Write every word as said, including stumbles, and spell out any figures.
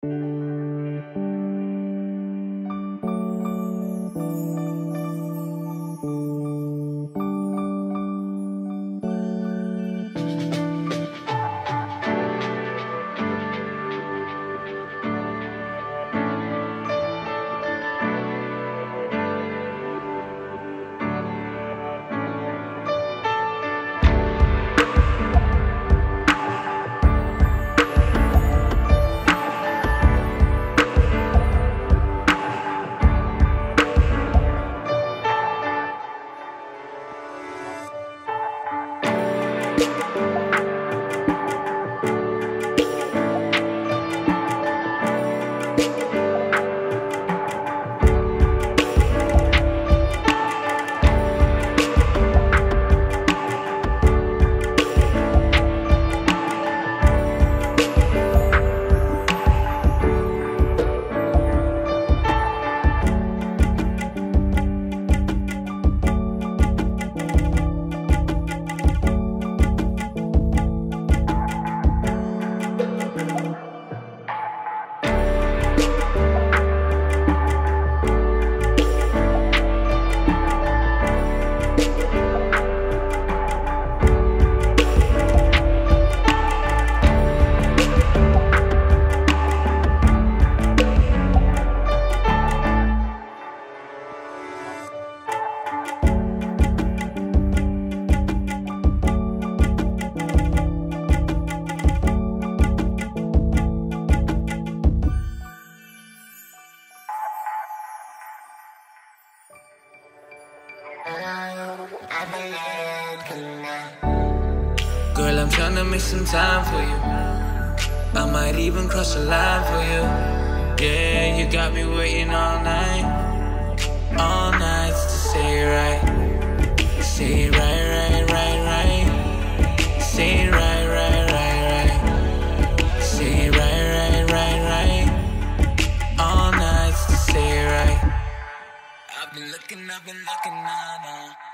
Girl, I'm tryna make some time for you. I might even cross the line for you. Yeah, you got me waiting all night, all night to say it right. Say it right, right, right, right. Say it right, right, right, right. Say it right, right, right, right. All night to say it right. I've been looking, I've been looking, nah, nah.